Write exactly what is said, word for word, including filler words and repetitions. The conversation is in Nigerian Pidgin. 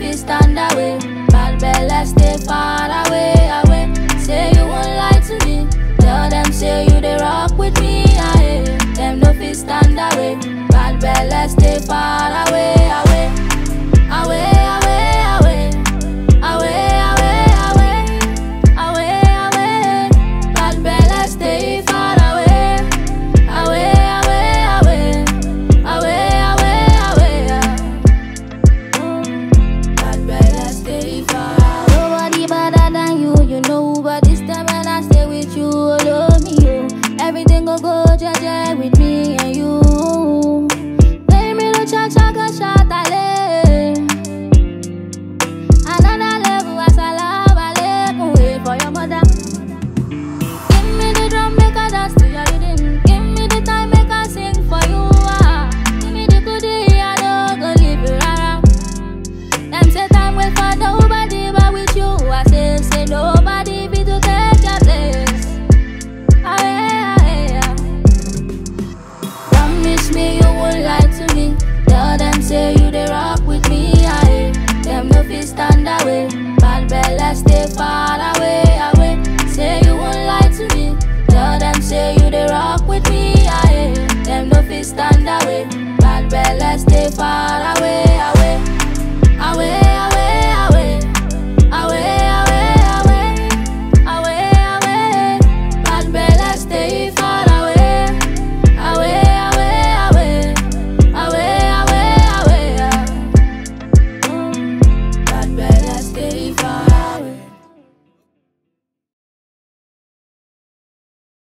fit stand away. Bad belle stay far away, away. Say you won't lie to me. Tell them say you they rock with me, aye. Them no fit stand away. Bad belle stay far away, away. Away, away, away. Away, away, away. Away, away. Bad belle stay far away. Away, away, away. Away, away, away. Bad belle stay far away. Nobody better than you, you know. But this time when I stay with you, love me, you. Everything go go jaja with me and you. Let me no cha cha ga shot ale. Another level as I love, I live. Wait for your mother. Give me the drum, make a dance to your rhythm. Give me the time, make a sing for you. Ah. Give me the goodie, I don't go leave you rara. Them say time wait for nobody but with you. I say, say nobody be to take your place. Aye, aye, aye. Promise me you won't lie to me. Tell them say you they rock with me, aye. Them no fit stand away. Bad belle stay far away, away. Say you won't lie to me. Tell them say you they rock with me, aye. Them no fit stand away. Bad belle stay far